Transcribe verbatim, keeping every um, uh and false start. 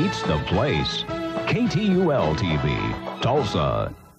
It's the place. K T U L T V, Tulsa.